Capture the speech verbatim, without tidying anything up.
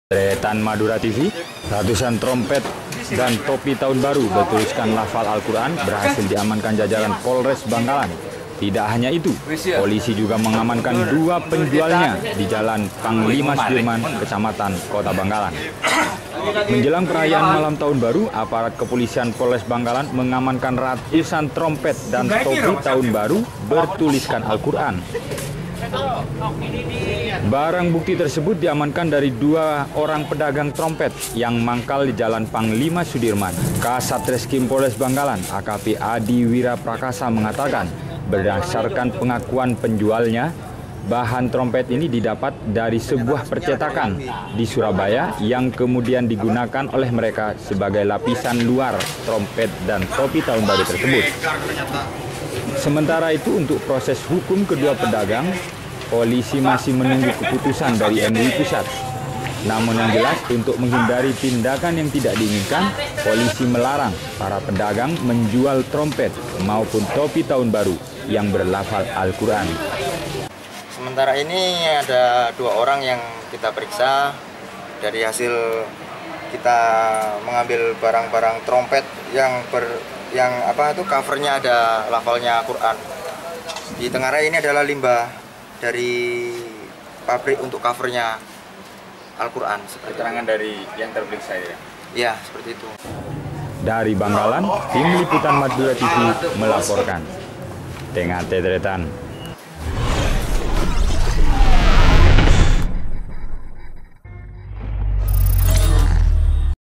Deretan Madura T V, ratusan trompet dan topi tahun baru bertuliskan lafal Al-Quran berhasil diamankan jajaran Polres Bangkalan. Tidak hanya itu, polisi juga mengamankan dua penjualnya di Jalan Panglima Sudirman, Kecamatan Kota Bangkalan. Menjelang perayaan malam tahun baru, aparat kepolisian Polres Bangkalan mengamankan ratusan trompet dan topi tahun baru bertuliskan Al-Quran. Barang bukti tersebut diamankan dari dua orang pedagang trompet yang mangkal di Jalan Panglima Sudirman. Kasat Reskrim Polres Bangkalan, A K P Adi Wira Prakasa mengatakan, berdasarkan pengakuan penjualnya, bahan trompet ini didapat dari sebuah percetakan di Surabaya yang kemudian digunakan oleh mereka sebagai lapisan luar trompet dan topi tahun baru tersebut. Sementara itu, untuk proses hukum kedua pedagang, polisi masih menunggu keputusan dari M U I Pusat. Namun yang jelas, untuk menghindari tindakan yang tidak diinginkan, polisi melarang para pedagang menjual trompet maupun topi tahun baru yang berlafal Al-Quran. Sementara ini ada dua orang yang kita periksa. Dari hasil kita mengambil barang-barang trompet yang ber yang apa itu covernya ada lafalnya Quran. Di Tengarai ini adalah limbah dari pabrik untuk covernya Al-Quran. Keterangan dari yang terperiksa ya? Ya, seperti itu. Dari Bangkalan, tim liputan Madura T V melaporkan. Tengah Tedretan.